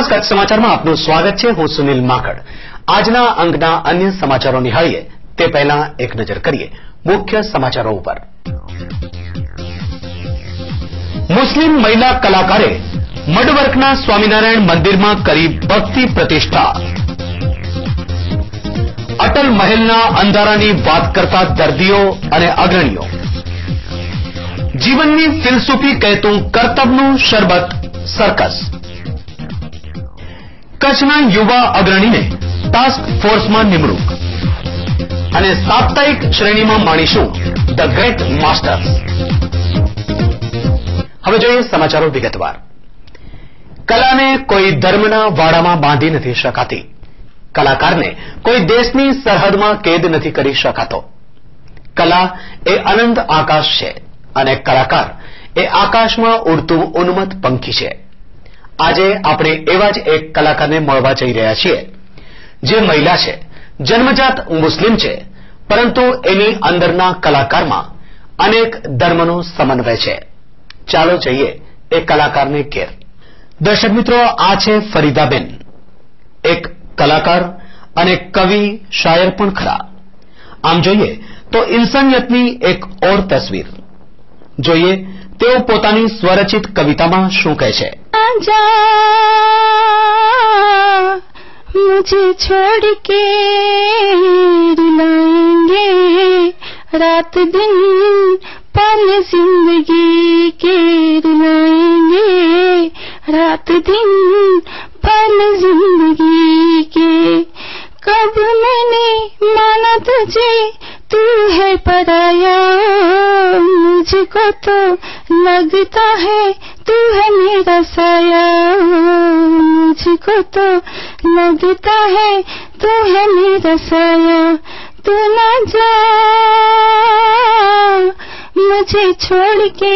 ચોક્કસ કચ્છ સમાચારમાં આપનું સ્વાગત છે। હું સુનિલ માકડ। આજના અંકના અન્ય સમાચારો નિહાળીએ તે પહેલા એક નજર કરીએ મુખ્ય સમાચારો ઉપર। મુસ્લિમ મહિલા કલાકારે મડવર્કના સ્વામિનારાયણ મંદિરમાં કરી ભક્તિ પ્રતિષ્ઠા। અટલ મહેલના અંધારાની વાત કરતા દર્દીઓ અને અગ્રણીઓ। જીવનની ફિલસૂફી કહેતું કર્તવ્યનું શરબત સર્કસ। કચ્છના યુવા અગ્રણીને ટાસ્ક ફોર્સમાં નિમણૂક અને સાપ્તાહિક શ્રેણીમાં માણીશું ધ ગ્રેટ માસ્ટર્સ। હવે જોઈએ સમાચારો વિગતવાર। કલાને કોઈ ધર્મના વાડામાં બાંધી નથી શકાતી। કલાકારને કોઈ દેશની સરહદમાં કેદ નથી કરી શકાતો। કલા એ અનંત આકાશ છે અને કલાકાર એ આકાશમાં ઉડતું ઉન્મત્ત પંખી છે। આજે આપણે એવા જ એક કલાકારને મળવા જઈ રહ્યા છીએ જે મહિલા છે, જન્મજાત મુસ્લિમ છે, પરંતુ એની અંદરના કલાકારમાં અનેક ધર્મનો સમન્વય છે। ચાલો જઈએ એ કલાકારને ઘેર। દર્શક મિત્રો, આ છે ફરીદાબેન, એક કલાકાર અને કવિ શાયર પણ ખરા। આમ જોઈએ તો ઇન્સાનિયતની એક ઓર તસવીર। જોઈએ તેઓ પોતાની સ્વરચિત કવિતામાં શું કહે છે। मुझे छोड़ के रुलाएंगे रात दिन पल जिंदगी के रुलाएंगे रात दिन पल जिंदगी के कब मैंने माना तुझे तू है पराया मुझको तो लगता है तू है मेरा साया मुझको तो लगता है तू है मेरा साया तू न जा मुझे छोड़ के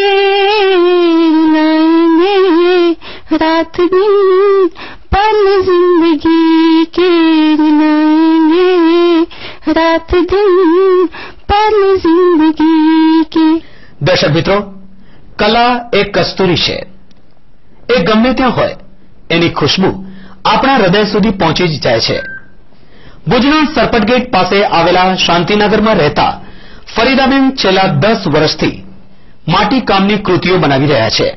रुलाएंगे रात दिन पल जिंदगी के रुलाएंगे रात दिन पल जिंदगी के। દર્શક મિત્રો, કલા એ કસ્તુરી છે। એ ગમે ત્યાં હોય એની ખુશ્બુ આપણા હૃદય સુધી પહોંચી જ જાય છે। ભુજના સરપટ ગેટ પાસે આવેલા શાંતિનગરમાં રહેતા ફરીદાબેન છેલ્લા 10 વર્ષથી માટી કામની કૃતિઓ બનાવી રહ્યા છે।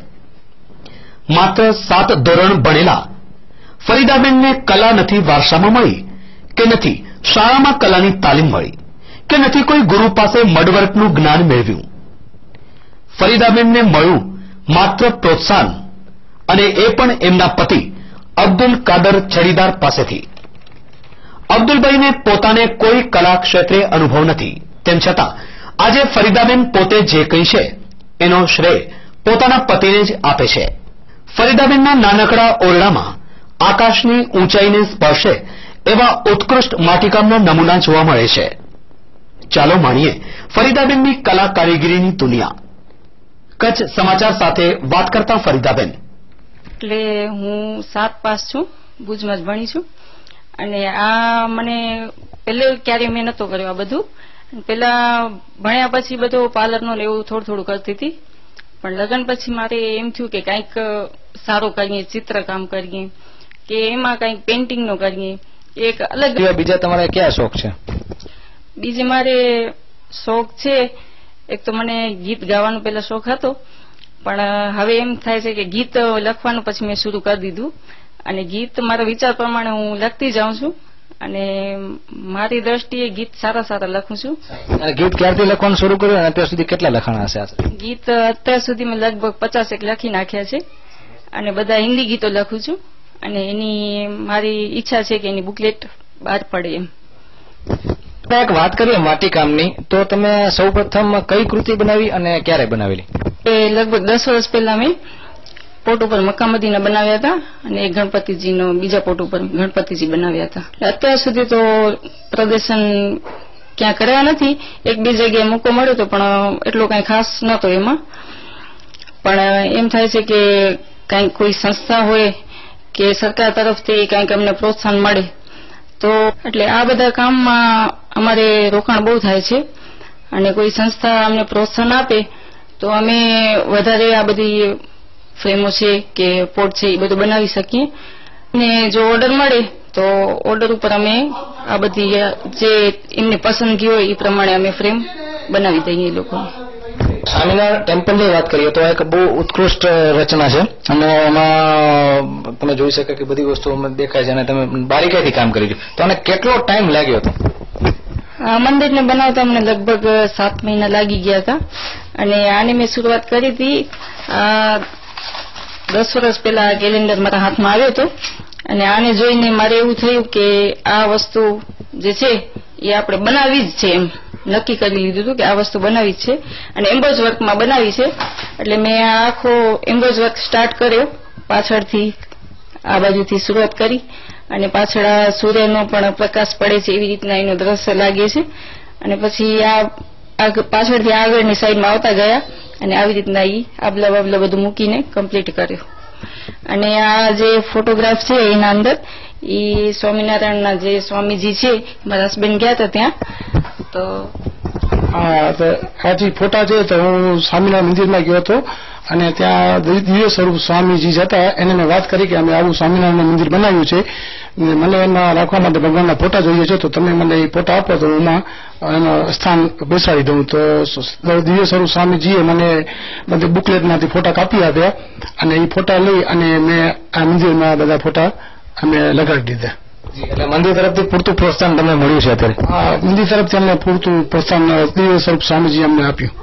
માત્ર 7 ધોરણ ભણેલા ફરીદાબેનને કલા નથી વારસામાં મળી, કે નથી શાળામાં કલાની તાલીમ મળી, કે નથી કોઈ ગુરુ પાસે મડવર્કનું જ્ઞાન મેળવ્યું। ફરીદાબેનને મળ્યું માત્ર પ્રોત્સાહન, અને એ પણ એમના પતિ અબ્દુલ કાદર છડીદાર પાસેથી। અબ્દુલભાઈને પોતાને કોઈ કલા ક્ષેત્રે અનુભવ નથી, તેમ છતાં આજે ફરીદાબેન પોતે જે કંઈ છે એનો શ્રેય પોતાના પતિને જ આપે છે। ફરીદાબેનના નાનકડા ઓરડામાં આકાશની ઊંચાઈને સ્પર્શે એવા ઉત્કૃષ્ટ માટીકામના નમૂના જોવા મળે છે। ચાલો માણીએ ફરીદાબેનની કલા કારીગરીની દુનિયા। કચ્છ સમાચાર સાથે વાત કરતા ફરીદાબેન। એટલે હું 7 પાસ છું, ભુજમાં જ ભણી છું, અને આ મને પહેલે ક્યારે મેં નતો કર્યો આ બધું। પેલા ભણ્યા પછી બધો પાર્લરનો એવું થોડું થોડું કરતી હતી, પણ લગ્ન પછી મારે એમ થયું કે કંઈક સારું કરીએ, ચિત્રકામ કરીએ, કે એમાં કંઈક પેઇન્ટિંગનો કરીએ, એક અલગ। બીજા તમારા કયા શોખ છે? બીજે મારે શોખ છે, એક તો મને ગીત ગાવાનો પેલા શોખ હતો, પણ હવે એમ થાય છે કે ગીત લખવાનું પછી મેં શરૂ કરી દીધું, અને ગીત મારા વિચાર પ્રમાણે હું લખતી જાઉં છું, અને મારી દ્રષ્ટિએ ગીત સારા સારા લખું છું। ગીત ક્યારથી લખવાનું શરૂ કર્યું અને અત્યાર સુધી કેટલા લખાણા હશે? ગીત અત્યાર સુધી મેં લગભગ 50 એક લખી નાખ્યા છે, અને બધા હિન્દી ગીતો લખું છું, અને એની મારી ઈચ્છા છે કે એની બુકલેટ બહાર પડે એમ। એક વાત કરીએ માટીકામની, તો તમે સૌપ્રથમ કઈ કૃતિ બનાવી અને ક્યારે બનાવેલી? એ લગભગ 10 વર્ષ પહેલા મેં પોટ ઉપર મક્કા મદીના બનાવ્યા હતા, અને એક ગણપતિજીનો બીજા પોટ ઉપર ગણપતિજી બનાવ્યા હતા। અત્યાર સુધી તો પ્રદર્શન ક્યાં કર્યા નથી, 1-2 જગ્યાએ મોકો મળ્યો તો, પણ એટલો કઈ ખાસ નતો એમાં। પણ એમ થાય છે કે કંઈક કોઈ સંસ્થા હોય કે સરકાર તરફથી કંઈક અમને પ્રોત્સાહન મળે તો, એટલે આ બધા કામમાં અમારે રોકાણ બહુ થાય છે, અને કોઈ સંસ્થા અમને પ્રોત્સાહન આપે તો અમે વધારે આ બધી ફ્રેમો છે કે પોટ છે એ બધું બનાવી શકીએ, ને જો ઓર્ડર મળે તો ઓર્ડર ઉપર અમે આ બધી જે એમને પસંદગી હોય એ પ્રમાણે અમે ફ્રેમ બનાવી દઈએ એ લોકો. સ્વામિનારાયણ ટેમ્પલની વાત કરીએ તો એક બહુ ઉત્કૃષ્ટ રચના છે અને એમાં તમે જોઈ શકો કે બધી વસ્તુઓ દેખાય છે અને તમે બારીકાઈથી કામ કર્યું છે. તો આને કેટલો ટાઈમ લાગ્યો હતો? આ મંદિરને બનાવતા અમને લગભગ 7 મહિના લાગી ગયા હતા અને આની મેં શરૂઆત કરી હતી 10 વર્ષ પહેલા કેલેન્ડર મારા હાથમાં આવ્યો હતો અને આને જોઈને મારે એવું થયું કે આ વસ્તુ જે છે એ આપણે બનાવવી જ છે એમ નક્કી કરી લીધું હતું કે આ વસ્તુ બનાવી જ છે અને એમ્બોઝ વર્કમાં બનાવી છે. એટલે મેં આ આખો એમ્બોઝ વર્ક સ્ટાર્ટ કર્યો, પાછળથી આ બાજુથી શરૂઆત કરી અને પાછળ આ સૂર્યનો પણ પ્રકાશ પડે છે એવી રીતના એનું દ્રશ્ય લાગે છે અને પછી આ પાછળથી આગળની સાઈડમાં આવતા ગયા અને આવી રીતના આબલા બાબલા બધું મૂકીને કમ્પ્લીટ કર્યો. અને આ જે ફોટોગ્રાફ છે એના અંદર એ સ્વામિનારાયણના જે સ્વામીજી છે મારા હસબન્ડ ગયા હતા ત્યાં. તો આ જે ફોટા છે તો હું સ્વામિનારાયણ મંદિરમાં ગયો હતો અને ત્યાં દિવ્ય સ્વરૂપ સ્વામીજી હતા એને મેં વાત કરી કે અમે આવું સ્વામિનારાયણ મંદિર બનાવ્યું છે, મને એમાં રાખવા માટે ભગવાનના ફોટા જોઈએ છે, તો તમે મને એ ફોટા આપો તો હું એમાં સ્થાન બેસાડી દઉં. તો દિવ્ય સ્વરૂપ સ્વામીજીએ મને બધે બુકલેટમાંથી ફોટા કાપી આપ્યા અને એ ફોટા લઈ અને મેં આ મંદિરમાં બધા ફોટા અમે લગાડી દીધા. એટલે મંદિર તરફથી પૂરતું પ્રોત્સાહન તમને મળ્યું છે અત્યારે? હા, મંદિર તરફથી અમને પૂરતું પ્રોત્સાહન દિવ્ય સ્વરૂપ સ્વામીજી અમને આપ્યું.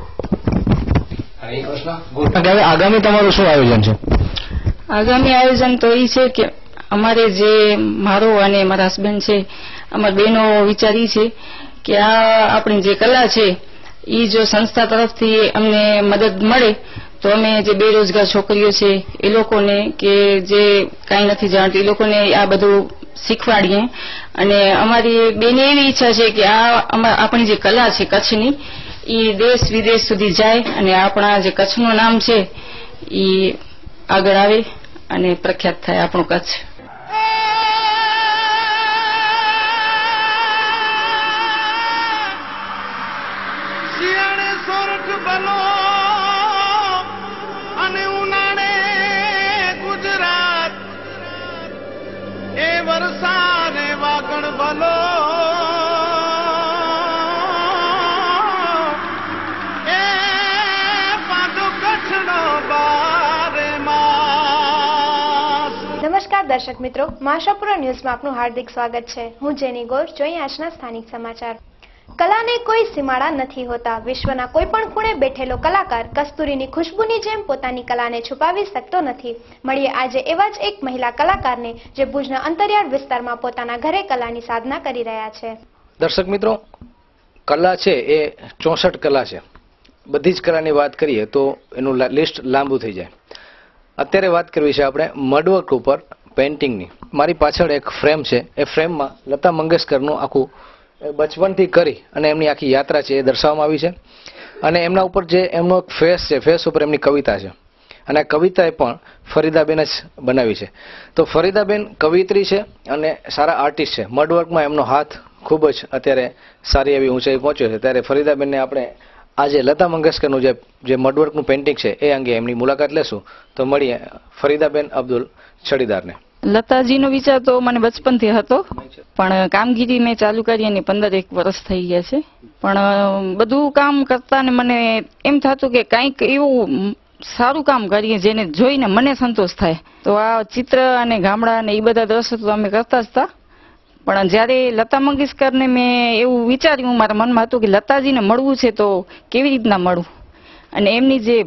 આગામી તમારું શું આયોજન છે? આગામી આયોજન તો એ છે કે અમારે જે મારો અને મારા હસબન્ડ છે અમારા બેનો વિચાર એ છે કે આ આપણી જે કલા છે એ જો સંસ્થા તરફથી અમને મદદ મળે તો અમે જે બેરોજગાર છોકરીઓ છે એ લોકોને કે જે કાંઈ નથી જાણતી એ લોકોને આ બધું શીખવાડીએ. અને અમારી બેની એવી ઈચ્છા છે કે આપણી જે કલા છે કચ્છની એ દેશ વિદેશ સુધી જાય અને આપણા જે કચ્છનું નામ છે એ આગળ આવે અને પ્રખ્યાત થાય આપણું કચ્છ. અને ઉનાળે ગુજરાત એ વરસાદે વાગણ ભલો એ પાડો કચ્છનો બારે માસ. નમસ્કાર દર્શક મિત્રો, માશાપુરા ન્યૂઝમાં આપનું હાર્દિક સ્વાગત છે. હું જેની ગોર. જોઈએ આજના સ્થાનિક સમાચાર. કલાને કોઈ સીમાડા નથી હોતા. વિશ્વના કોઈ પણ ખૂણે બેઠેલો કલાકાર કસ્તુરીની ખુશ્બુની જેમ પોતાની કલાને છુપાવી શકતો નથી. મળીએ આજે એવા જ એક મહિલા કલાકારને જે ભુજના અંતરિયાળ વિસ્તારમાં પોતાના ઘરે કલાની સાધના કરી રહ્યા છે. દર્શક મિત્રો, કલા છે એ 64 કલા છે. બધી જ કલાની વાત કરીએ તો એનું લિસ્ટ લાંબુ થઈ જાય. અત્યારે વાત કરવી છે આપણે મડવર્ક ઉપર પેઇન્ટિંગની. મારી પાછળ એક ફ્રેમ છે, એ ફ્રેમમાં લતા મંગેશકરનું આખું બચપનથી કરી અને એમની આખી યાત્રા છે એ દર્શાવવામાં આવી છે. અને એમના ઉપર જે એમનો એક ફેસ છે, ફેસ ઉપર એમની કવિતા છે અને આ કવિતા એ પણ ફરીદાબેન જ બનાવી છે. તો ફરીદાબેન કવિત્રી છે અને સારા આર્ટિસ્ટ છે. મડવર્કમાં એમનો હાથ ખૂબ જ અત્યારે સારી એવી ઊંચાઈ પહોંચ્યો છે. ત્યારે ફરીદાબેનને આપણે આજે લતા મંગેશકરનું જે મડવર્કનું પેઇન્ટિંગ છે એ અંગે એમની મુલાકાત લેશું. તો મળીએ ફરીદાબેન અબ્દુલ છડીદારને. લતાજીનો વિચાર તો મને બચપનથી હતો, પણ કામગીરી મેં ચાલુ કરી અને 15-1 વર્ષ થઈ ગયા છે. પણ બધું કામ કરતા ને મને એમ થતું કે કંઈક એવું સારું કામ કરીએ જેને જોઈને મને સંતોષ થાય. તો આ ચિત્ર અને ગામડા ને એ બધા દ્રશ્યો તો અમે કરતા જ હતા. પણ જ્યારે લતા મંગેશકરને મેં એવું વિચાર્યું, મારા મનમાં હતું કે લતાજીને મળવું છે તો કેવી રીતના મળવું. અને એમની જે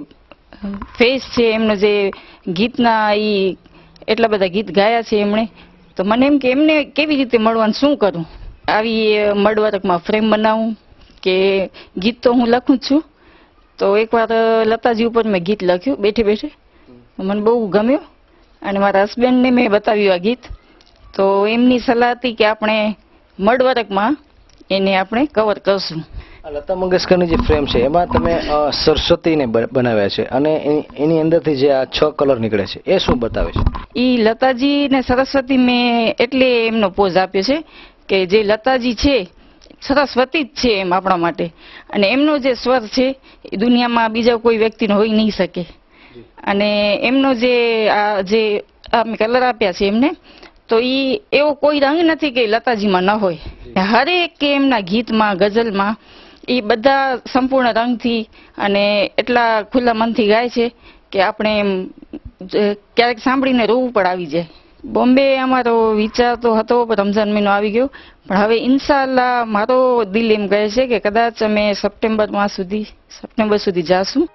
ફેસ છે, એમનો જે ગીતના એટલા બધા ગીત ગાયા છે એમણે, તો મને એમ કે એમને કેવી રીતે મળવાનું, શું કરું. આવી મડવર્કમાં ફ્રેમ બનાવું કે ગીત તો હું લખું જ છું. તો એકવાર લતાજી ઉપર મેં ગીત લખ્યું બેઠે બેઠે, મને બહુ ગમ્યું અને મારા હસબન્ડને મેં બતાવ્યું આ ગીત. તો એમની સલાહ હતી કે આપણે મડવર્કમાં એને આપણે કવર કરશું. લતા મંગેશકરની જે ફ્રેમ છે એમાં તમે સરસ્વતીને બનાવ્યા છે અને એની અંદરથી જે આ 6 કલર નીકળે છે એ શું બતાવે છે? ઈ લતાજી ને સરસ્વતી મેં એટલે એમનો પોઝ આપ્યો છે કે જે લતાજી છે સરસ્વતી જ છે એમ આપણા માટે, અને એમનો જે સ્વર છે એ દુનિયામાં બીજા કોઈ વ્યક્તિનો હોઈ નહીં શકે. અને એમનો જે અમે કલર આપ્યા છે એમને, તો ઈ એવો કોઈ રંગ નથી કે લતાજીમાં ન હોય. હરેક એમના ગીતમાં, ગઝલમાં એ બધા સંપૂર્ણ રંગથી અને એટલા ખુલ્લા મનથી ગાય છે કે આપણે એમ ક્યારેક સાંભળીને રોવું પણ આવી જાય. બોમ્બે અમારો વિચાર તો હતો, રમઝાન મહિનો આવી ગયો, પણ હવે ઇન્શાઅલ્લાહ મારો દિલ એમ કહે છે કે કદાચ અમે સપ્ટેમ્બર સુધી જાશું.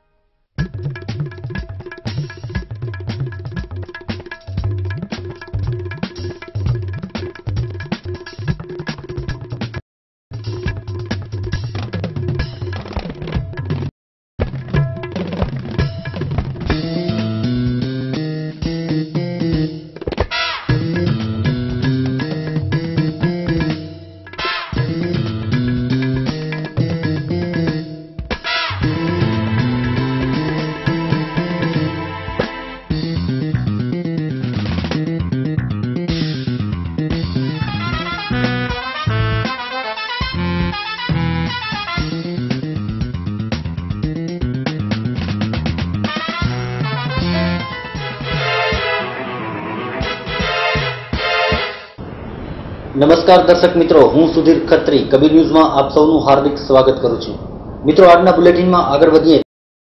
નમસ્કાર દર્શક મિત્રો, હું સુધીર ખત્રી કબીર ન્યૂઝમાં આપ સૌનું હાર્દિક સ્વાગત કરું છું. મિત્રો, આજના બુલેટિનમાં આગળ વધીએ